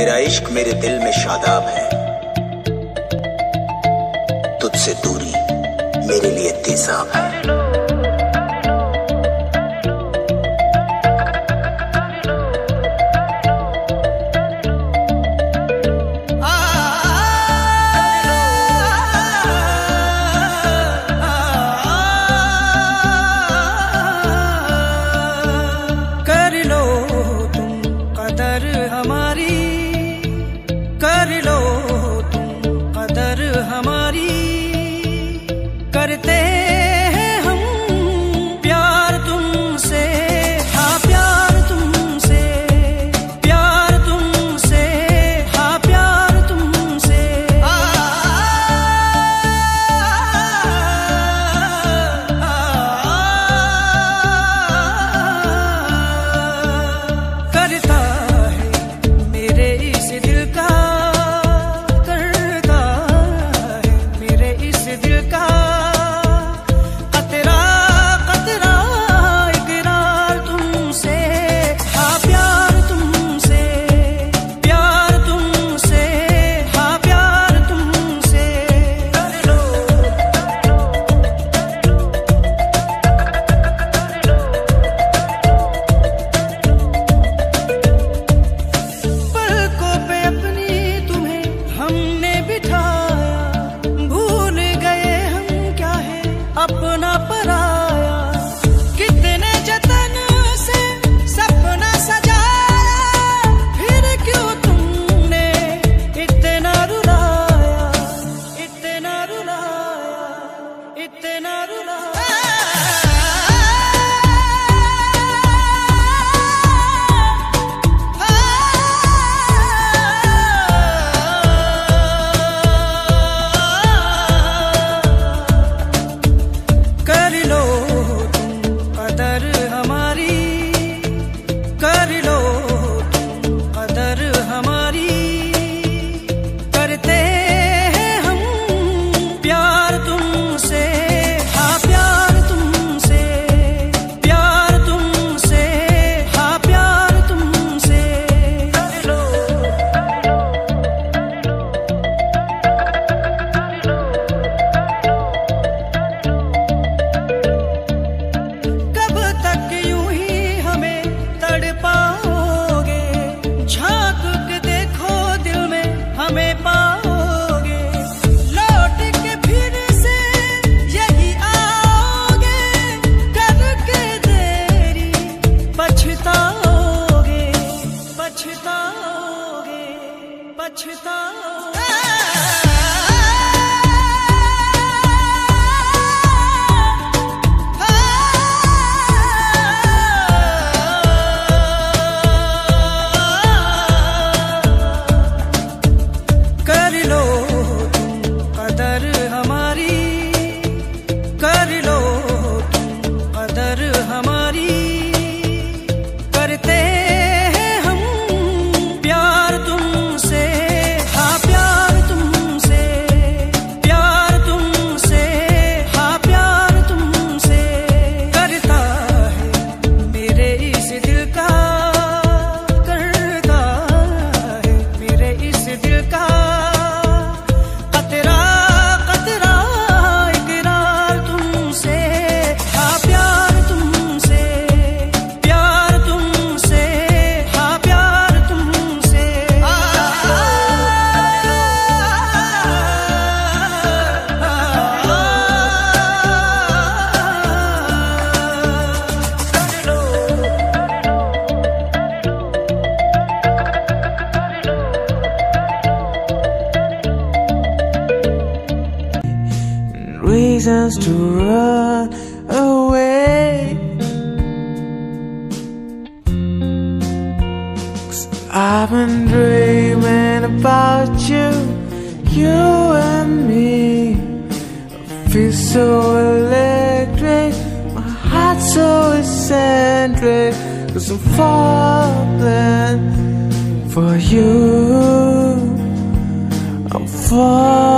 तेरा इश्क मेरे दिल में शादाब है, तुझसे दूरी मेरे लिए तेजाब है। कर लो तुम कदर हमारी, करते हैं हम प्यार तुमसे, हाँ प्यार तुमसे, प्यार तुमसे, हाँ प्यार तुमसे। करता है मेरे इस दिल का, अपना पराया कितने जतन से सपना सजाया, फिर क्यों तुमने इतना रुलाया, इतना रुलाया, इतना रुलाया। कर लो तुम कदर हमारी, कर लो तुम कदर हमारी, करते हैं हम प्यार तुमसे, हाँ प्यार तुमसे, प्यार तुमसे, हाँ प्यार तुमसे। कर लो कब तक यूं ही हमें तड़पाओगे, झांक के देखो दिल में हमें पाओगे, लौट के फिर से यही आओगे, करके देरी पछताओगे, पछताओगे, पछताओगे। कर लो तुम कदर हमारी, कर लो तुम कदर हमारी, करते हैं हम प्यार तुमसे, हाँ प्यार तुमसे, प्यार तुमसे, हाँ प्यार तुमसे। करता है मेरे इस दिल का, करता है मेरे इस दिल का, reasons to run away, 'cause I've been dreaming about you, you and me. I feel so electric, my heart so eccentric, 'cause I'm falling for you, I'm falling